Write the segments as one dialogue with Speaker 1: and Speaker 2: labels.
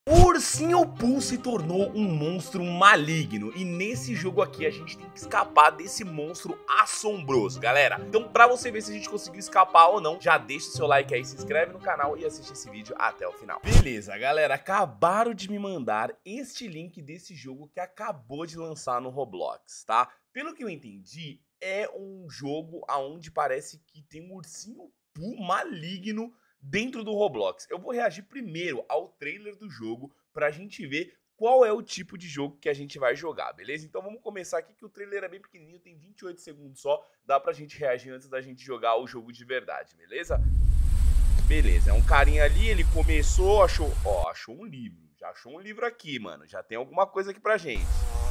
Speaker 1: O Ursinho Pooh se tornou um monstro maligno e nesse jogo aqui a gente tem que escapar desse monstro assombroso, galera. Então pra você ver se a gente conseguiu escapar ou não, já deixa o seu like aí, se inscreve no canal e assiste esse vídeo até o final. Beleza, galera, acabaram de me mandar este link desse jogo que acabou de lançar no Roblox, tá? Pelo que eu entendi, é um jogo onde parece que tem um Ursinho Pooh maligno dentro do Roblox. Eu vou reagir primeiro ao trailer do jogo pra gente ver qual é o tipo de jogo que a gente vai jogar, beleza? Então vamos começar aqui que o trailer é bem pequenininho, tem 28 segundos só, dá pra gente reagir antes da gente jogar o jogo de verdade, beleza? Beleza, é um carinha ali, ele começou, achou um livro, já achou um livro aqui, mano, já tem alguma coisa aqui pra gente.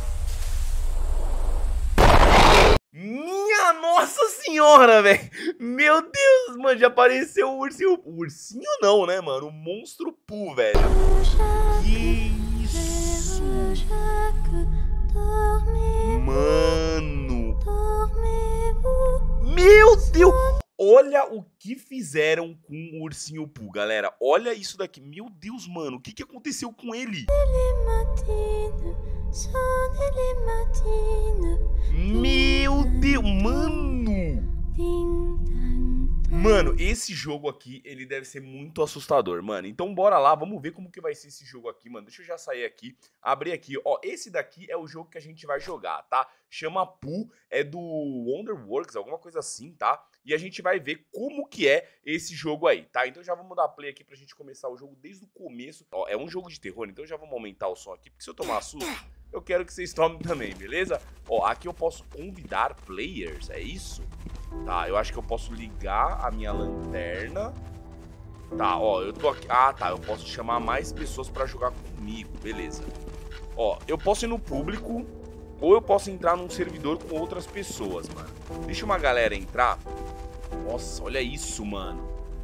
Speaker 1: Minha nossa senhora, velho. Meu Deus, mano, já apareceu o ursinho. O ursinho não, né, mano? O monstro Pooh, velho. Que isso? Mano. Meu Deus. Olha o que fizeram com o Ursinho Pooh, galera. Olha isso daqui. Meu Deus, mano. O que aconteceu com ele? Meu Deus, mano. Mano, esse jogo aqui, ele deve ser muito assustador, mano. Então bora lá, vamos ver como que vai ser esse jogo aqui, mano. Deixa eu já sair aqui, abrir aqui. Ó, esse daqui é o jogo que a gente vai jogar, tá? Chama Pooh, é do Wonderworks, alguma coisa assim, tá? E a gente vai ver como que é esse jogo aí, tá? Então já vamos dar play aqui pra gente começar o jogo desde o começo. Ó, é um jogo de terror, então já vamos aumentar o som aqui, porque se eu tomar susto, eu quero que vocês tomem também, beleza? Ó, aqui eu posso convidar players, é isso? Tá, eu acho que eu posso ligar a minha lanterna. Tá, ó, eu tô aqui. Ah, tá, eu posso chamar mais pessoas pra jogar comigo, beleza. Ó, eu posso ir no público ou eu posso entrar num servidor com outras pessoas, mano. Deixa uma galera entrar. Nossa, olha isso, mano.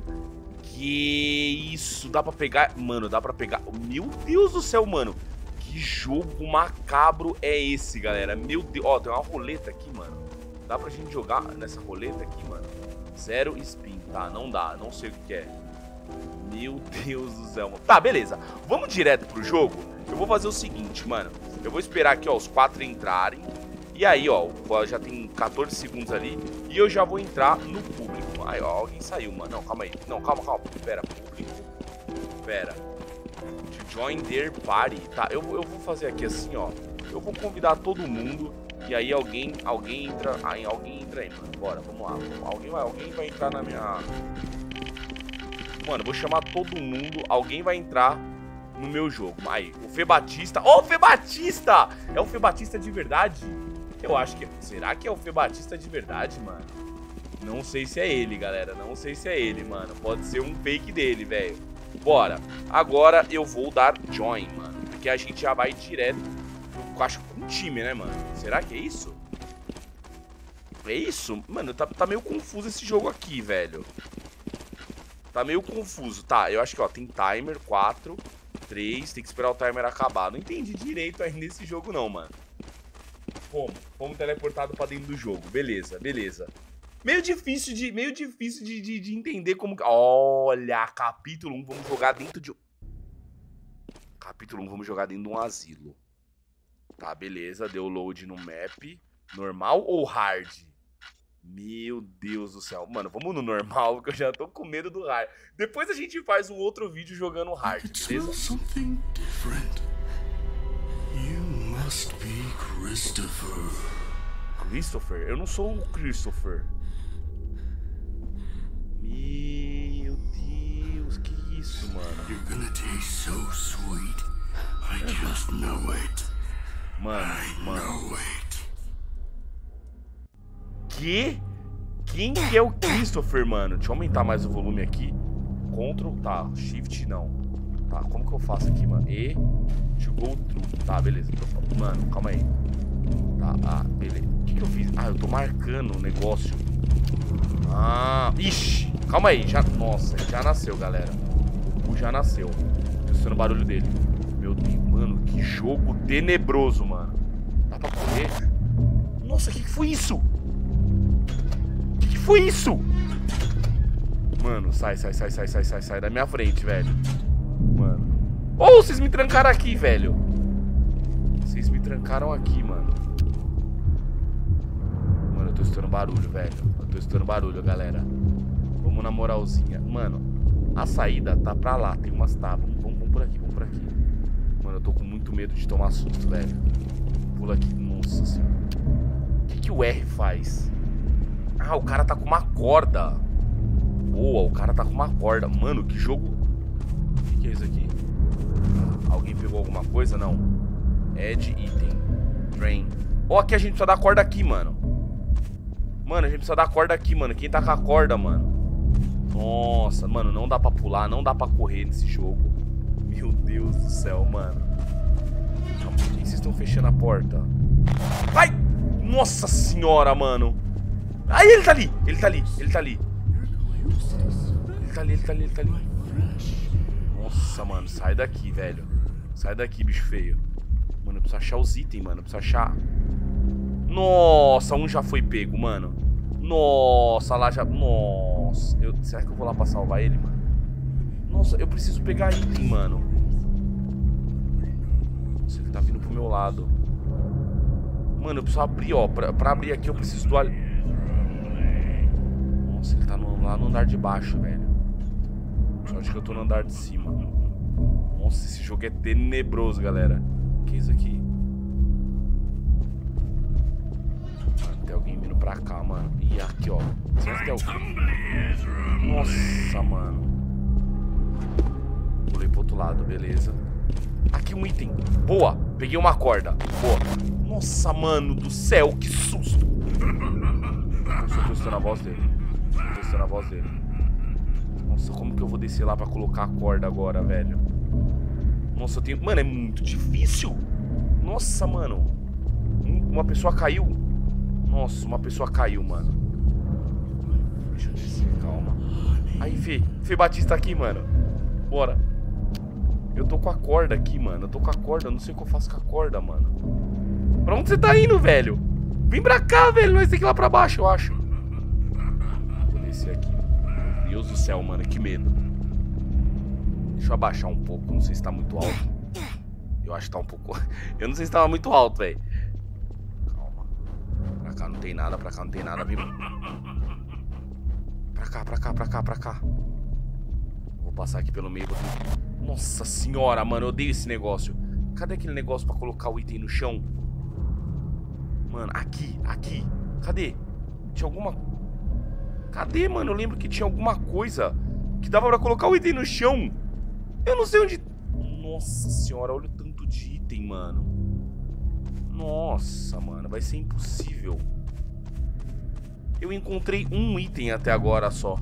Speaker 1: Que isso, dá pra pegar... Mano, dá pra pegar... Meu Deus do céu, mano. Que jogo macabro é esse, galera? Meu Deus, ó, tem uma roleta aqui, mano. Dá pra gente jogar nessa roleta aqui, mano? 0 spin, tá? Não dá, não sei o que é. Meu Deus do céu, mano. Tá, beleza. Vamos direto pro jogo. Eu vou fazer o seguinte, mano. Eu vou esperar aqui, ó, os 4 entrarem. E aí, ó, já tem 14 segundos ali. E eu já vou entrar no público. Aí, ó, alguém saiu, mano. Não, calma aí. Não, calma. Pera, público. Pera. To join their party. Tá, eu vou fazer aqui assim, ó. Eu vou convidar todo mundo. E aí alguém entra aí, mano. Bora, vamos lá. Alguém vai entrar na minha... Mano, eu vou chamar todo mundo. Alguém vai entrar no meu jogo. Aí, o Fê Batista. Ô, Fê Batista! É o Fê Batista de verdade? Eu acho que... Será que é o Fê Batista de verdade, mano? Não sei se é ele, galera. Não sei se é ele, mano. Pode ser um fake dele, velho. Bora. Agora eu vou dar join, mano. Porque a gente já vai direto... Eu acho com um time, né, mano? Será que é isso? É isso? Mano, tá meio confuso esse jogo aqui, velho. Tá meio confuso. Tá, eu acho que, ó, tem timer, 4, 3, tem que esperar o timer acabar. Não entendi direito ainda esse jogo, não, mano. Como? Fomos teleportados pra dentro do jogo. Beleza, beleza. Meio difícil de entender como... Olha, capítulo 1, vamos jogar dentro de... Capítulo 1, vamos jogar dentro de um asilo. Tá, beleza, deu load no map. Normal ou hard? Meu Deus do céu. Mano, vamos no normal, porque eu já tô com medo do hard. Depois a gente faz um outro vídeo jogando hard, beleza? Christopher? Eu não sou o Christopher. Meu Deus, que isso, mano?
Speaker 2: You're gonna taste so sweet. I just know it.
Speaker 1: Mano. Quem que é o Christopher, mano? Deixa eu aumentar mais o volume aqui. Ctrl, tá, Shift não. Tá, como que eu faço aqui, mano? E, to go through. Tá, beleza. Mano, calma aí. Tá, beleza. O que eu fiz? Ah, eu tô marcando o negócio. Ah, ixi. Calma aí, nossa, já nasceu, galera. O já nasceu. Tô escutando o barulho dele. Meu Deus, mano, que jogo tenebroso, mano. Dá pra correr? Nossa, que foi isso? Que foi isso? Mano, sai da minha frente, velho. Mano. Ô, vocês me trancaram aqui, velho. Vocês me trancaram aqui, mano. Mano, eu tô escutando barulho, velho. Eu tô escutando barulho, galera. Vamos na moralzinha. Mano, a saída tá pra lá. Tem umas tábuas. Vamos por aqui, vamos por aqui. Mano, eu tô com muito medo de tomar susto, velho. Pula aqui. Nossa senhora. O que o R faz? Ah, o cara tá com uma corda. Boa, o cara tá com uma corda. Mano, que jogo... O que é isso aqui? Alguém pegou alguma coisa? Não. Add item. Drain. Ó, aqui a gente precisa dar corda aqui, mano. Mano, a gente precisa dar corda aqui, mano. Quem tá com a corda, mano? Nossa, mano, não dá pra pular, não dá pra correr nesse jogo. Meu Deus do céu, mano. Por que vocês estão fechando a porta? Ai! Nossa senhora, mano. Ai, ele tá ali, ele tá ali, ele tá ali. Ele tá ali, ele tá ali, ele tá ali. Nossa, mano, sai daqui, velho. Sai daqui, bicho feio. Mano, eu preciso achar os itens, mano. Eu preciso achar... Nossa, um já foi pego, mano. Nossa, lá já... Nossa. Será que eu vou lá pra salvar ele, mano? Nossa, eu preciso pegar item, mano. Nossa, ele tá vindo pro meu lado. Mano, eu preciso abrir, ó. Pra abrir aqui eu preciso do... Nossa, ele tá lá no andar de baixo, velho. Só acho que eu tô no andar de cima. Nossa, esse jogo é tenebroso, galera. O que é isso aqui? Mano, tem alguém vindo pra cá, mano. E aqui, ó. Será que tem alguém? Nossa, mano. Pulei pro outro lado, beleza. Aqui um item. Boa. Peguei uma corda. Boa. Nossa, mano do céu, que susto. Eu tô testando a voz dele. Tô testando a voz dele. Nossa, como que eu vou descer lá pra colocar a corda agora, velho? Nossa, eu tenho... Mano, é muito difícil. Nossa, mano. Uma pessoa caiu. Nossa, uma pessoa caiu, mano. Deixa eu descer, calma. Aí, Fê Batista aqui, mano. Bora. Eu tô com a corda aqui, mano. Eu tô com a corda, eu não sei o que eu faço com a corda, mano. Pra onde você tá indo, velho? Vem pra cá, velho. Nós temos que ir lá pra baixo, eu acho. Vou descer aqui. Meu Deus do céu, mano. Que medo. Deixa eu abaixar um pouco. Não sei se tá muito alto. Eu acho que tá um pouco... Eu não sei se tava muito alto, velho. Calma. Pra cá não tem nada. Pra cá não tem nada. Vem... Pra cá, pra cá, pra cá, pra cá. Vou passar aqui pelo meio. Nossa senhora, mano. Eu odeio esse negócio. Cadê aquele negócio pra colocar o item no chão? Mano, aqui, aqui. Cadê? Tinha alguma... Cadê, mano? Eu lembro que tinha alguma coisa que dava pra colocar o item no chão. Eu não sei onde... Nossa senhora, olha o tanto de item, mano. Nossa, mano, vai ser impossível. Eu encontrei um item até agora só.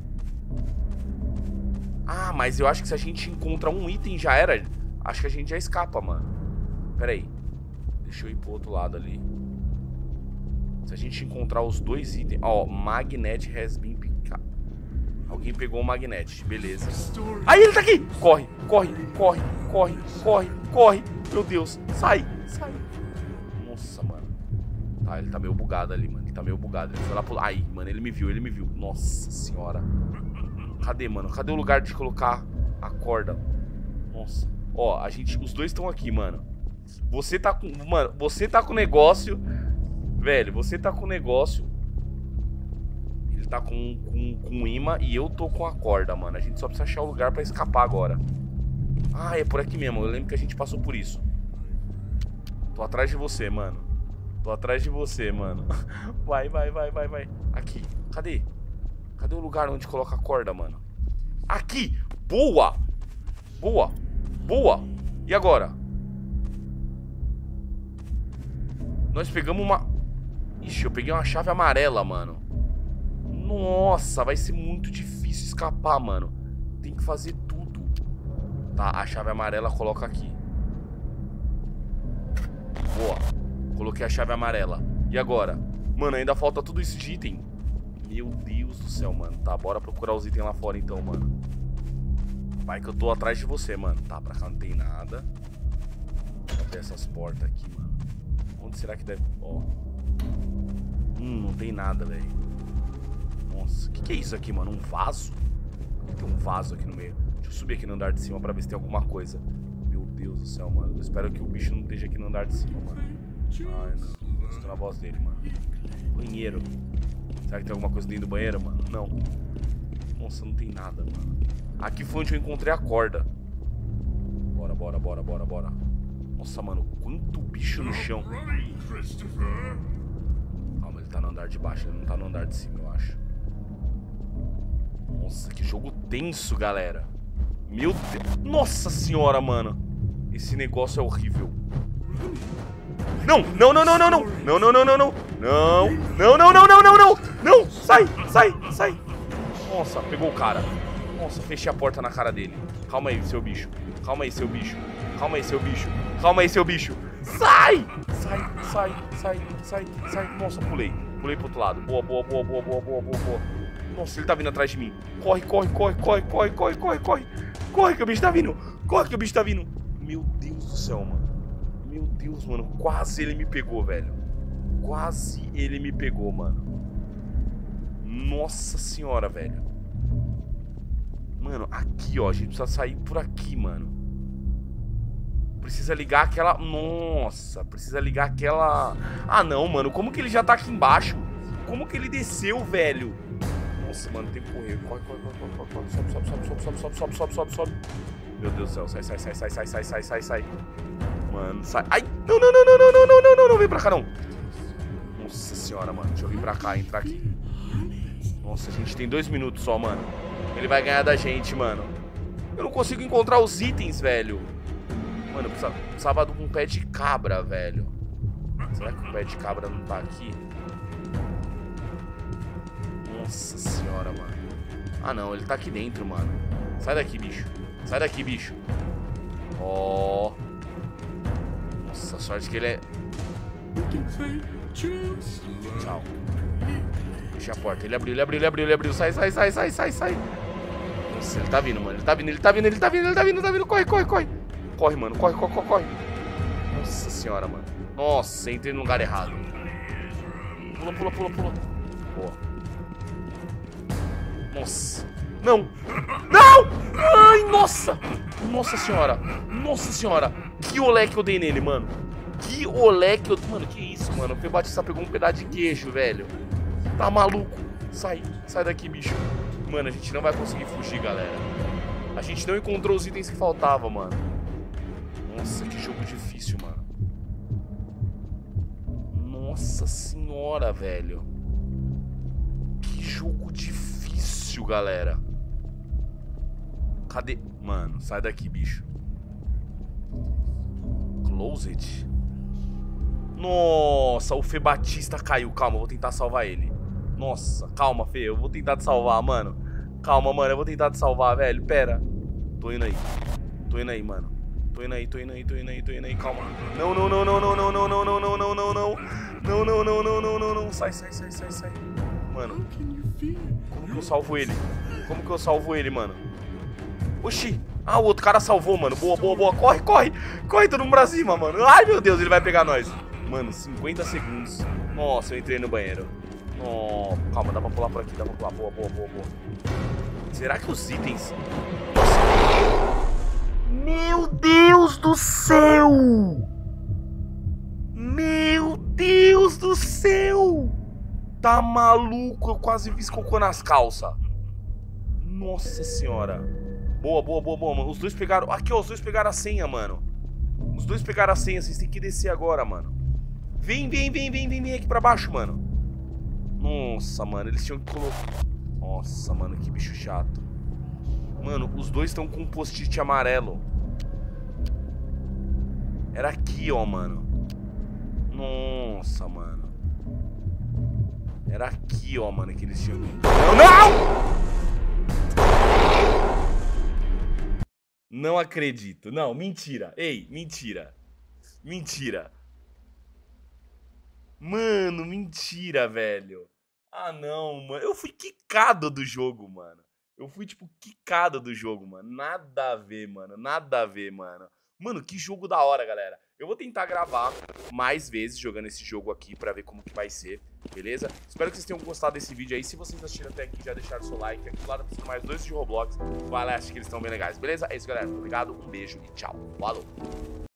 Speaker 1: Ah, mas eu acho que se a gente encontra um item já era. Acho que a gente já escapa, mano. Pera aí. Deixa eu ir pro outro lado ali. Se a gente encontrar os dois itens... Ó, magnet has been picked up. Alguém pegou o magnet, beleza. Aí ele tá aqui! Corre, corre, corre, corre, corre, corre. Meu Deus, sai, sai. Nossa, mano. Tá, ele tá meio bugado ali, mano. Ele tá meio bugado. Ele foi lá pro... Aí, mano, ele me viu, ele me viu. Nossa senhora. Cadê, mano? Cadê o lugar de colocar a corda? Nossa. Ó, a gente... Os dois estão aqui, mano. Você tá com... Mano, você tá com o negócio... Velho, você tá com o negócio. Ele tá com imã e eu tô com a corda, mano. A gente só precisa achar o lugar pra escapar agora. Ah, é por aqui mesmo. Eu lembro que a gente passou por isso. Tô atrás de você, mano. Tô atrás de você, mano. Vai, vai, vai, vai, vai. Aqui. Cadê? Cadê o lugar onde coloca a corda, mano? Aqui! Boa! Boa! Boa! E agora? Nós pegamos uma... Ixi, eu peguei uma chave amarela, mano. Nossa, vai ser muito difícil escapar, mano. Tem que fazer tudo. Tá, a chave amarela coloca aqui. Boa. Coloquei a chave amarela. E agora? Mano, ainda falta tudo isso de item. Meu Deus do céu, mano. Tá, bora procurar os itens lá fora então, mano. Vai que eu tô atrás de você, mano. Tá, pra cá não tem nada. Vou abrir essas portas aqui, mano. Onde será que deve... Ó. Não tem nada, velho. Nossa, o que é isso aqui, mano? Um vaso? Tem um vaso aqui no meio. Deixa eu subir aqui no andar de cima pra ver se tem alguma coisa. Deus do céu, mano. Eu espero que o bicho não esteja aqui no andar de cima, mano. Ai, não. Tô escutando a voz dele, mano. Banheiro. Será que tem alguma coisa dentro do banheiro, mano? Não. Nossa, não tem nada, mano. Aqui foi onde eu encontrei a corda. Bora, bora, bora, bora, bora. Nossa, mano, quanto bicho no chão. Calma, ele tá no andar de baixo, ele não tá no andar de cima, eu acho. Nossa, que jogo tenso, galera. Meu Deus. Nossa senhora, mano. Esse negócio é horrível. Não, não, não, não, não, não. Não, não, não, não, não. Não, não, não, não, não, não, não. Não, sai, sai, sai. Nossa, pegou o cara. Nossa, fechei a porta na cara dele. Calma aí, seu bicho. Calma aí, seu bicho. Calma aí, seu bicho. Calma aí, seu bicho. Sai! Sai, sai, sai, sai, sai. Nossa, pulei. Pulei pro outro lado. Boa, boa, boa, boa, boa, boa, boa, boa. Nossa, ele tá vindo atrás de mim. Corre, corre, corre, corre, corre, corre, corre, corre. Corre que o bicho tá vindo. Corre que o bicho tá vindo. Meu Deus do céu, mano. Meu Deus, mano. Quase ele me pegou, velho. Quase ele me pegou, mano. Nossa senhora, velho. Mano, aqui, ó. A gente precisa sair por aqui, mano. Precisa ligar aquela... Nossa, precisa ligar aquela... Ah, não, mano. Como que ele já tá aqui embaixo? Como que ele desceu, velho? Nossa, mano, tem que correr. Corre, corre, corre, corre, corre. Sobe, sobe, sobe, sobe, sobe, sobe, sobe, sobe, sobe, sobe. Meu Deus do céu. Sai, sai, sai, sai, sai, sai, sai, sai, sai. Mano, sai. Ai, não, não, não, não, não, não, não, não, não, não. Vem pra cá, não. Nossa senhora, mano. Deixa eu vir pra cá, entrar aqui. Nossa, a gente tem 2 minutos só, mano. Ele vai ganhar da gente, mano. Eu não consigo encontrar os itens, velho. Mano, eu precisava de um pé de cabra, velho. Será que o pé de cabra não tá aqui? Nossa senhora, mano. Ah, não, ele tá aqui dentro, mano. Sai daqui, bicho. Sai daqui, bicho. Ó. Nossa, sorte que ele é... Tchau. Fechei a porta. Ele abriu, ele abriu, ele abriu, ele abriu. Sai, sai, sai, sai, sai, sai. Nossa, ele tá vindo, mano. Ele tá vindo, ele tá vindo, ele tá vindo, ele tá vindo, ele tá vindo. Corre, corre, corre. Corre, mano. Corre, corre, corre, corre. Nossa senhora, mano. Nossa, entrei no lugar errado. Pula, pula, pula, pula. Boa. Nossa. Não. Não! Ai, nossa. Nossa senhora. Nossa senhora. Que olé que eu dei nele, mano. Que olé que eu... Mano, que isso, mano. O Batista pegou um pedaço de queijo, velho. Tá maluco. Sai. Sai daqui, bicho. Mano, a gente não vai conseguir fugir, galera. A gente não encontrou os itens que faltavam, mano. Nossa, que jogo difícil, mano. Nossa senhora, velho. Que jogo difícil, galera. Cadê? Mano, sai daqui, bicho. Close it. Nossa, o Fê Batista caiu. Calma, eu vou tentar salvar ele. Nossa, calma, Fê. Eu vou tentar te salvar, mano. Calma, mano. Eu vou tentar te salvar, velho. Pera. Tô indo aí. Tô indo aí, mano. Tô indo aí, tô indo aí, tô indo aí, tô indo aí. Calma. Não, não, não, não, não, não, não, não, não, não, não, não, não. Não, não, não, não, não, não, não. Sai, sai, sai, sai, sai. Mano. Como que eu salvo ele? Como que eu salvo ele, mano? Oxi. Ah, o outro cara salvou, mano. Boa, boa, boa. Corre, corre. Corre todo mundo pra cima, mano. Ai, meu Deus, ele vai pegar nós. Mano, 50 segundos. Nossa, eu entrei no banheiro. Oh, calma, dá pra pular por aqui. Dá pra pular. Boa, boa, boa, boa. Será que os itens... Meu Deus do céu! Meu Deus do céu! Tá maluco? Eu quase fiz cocô nas calças. Nossa senhora. Boa, boa, boa, boa, mano. Os dois pegaram... Aqui, ó, os dois pegaram a senha, mano. Os dois pegaram a senha. Vocês têm que descer agora, mano. Vem, vem, vem, vem, vem, vem aqui pra baixo, mano. Nossa, mano. Eles tinham que colocar... Nossa, mano, que bicho chato. Mano, os dois estão com um post-it amarelo. Era aqui, ó, mano. Nossa, mano. Era aqui, ó, mano, que eles tinham... Não, não! Não acredito. Não, mentira. Ei, mentira. Mentira. Mano, mentira, velho. Ah, não, mano. Eu fui quicado do jogo, mano. Eu fui, tipo, quicado do jogo, mano. Nada a ver, mano. Nada a ver, mano. Mano, que jogo da hora, galera. Eu vou tentar gravar mais vezes jogando esse jogo aqui pra ver como que vai ser, beleza? Espero que vocês tenham gostado desse vídeo aí. Se vocês assistiram até aqui, já deixaram o seu like. Aqui do lado tá mais 2 de Roblox. Vai lá, acho que eles estão bem legais, beleza? É isso, galera. Muito obrigado, um beijo e tchau. Falou!